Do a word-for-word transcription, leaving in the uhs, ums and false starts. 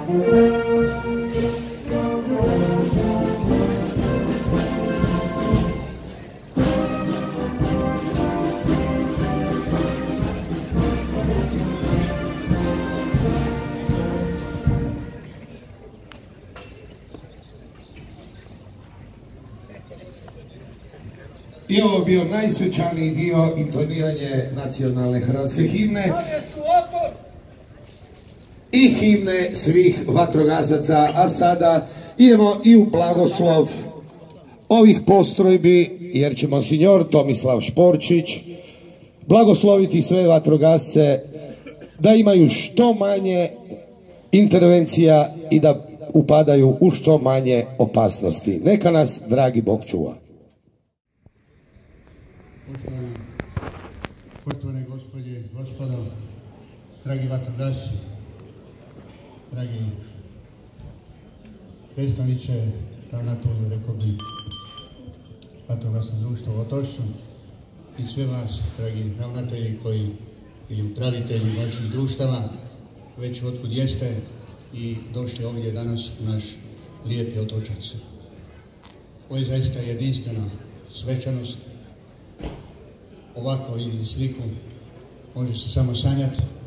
I ovo bio najsvečaniji dio, intoniranje nacionalne hrvatske himne i himne svih vatrogasaca, a sada idemo i u blagoslov ovih postrojbi, jer će monsignor Tomislav Šporčić blagosloviti sve vatrogasce da imaju što manje intervencija i da upadaju u što manje opasnosti. Neka nas dragi Bog čuva. Poštovane, poštovane gospođe i gospodo, dragi vatrogasci, dragi predstavniče, ravnatelju, rekao bi, vatrogasnog društva u Otočcu i sve vas, dragi ravnatelji koji, ili upravitelji vaših društava, već otkud jeste i došli ovdje danas u naš lijepi Otočac. Ovo je zaista jedinstvena svečanost. Ovako ili sliku može se samo sanjati,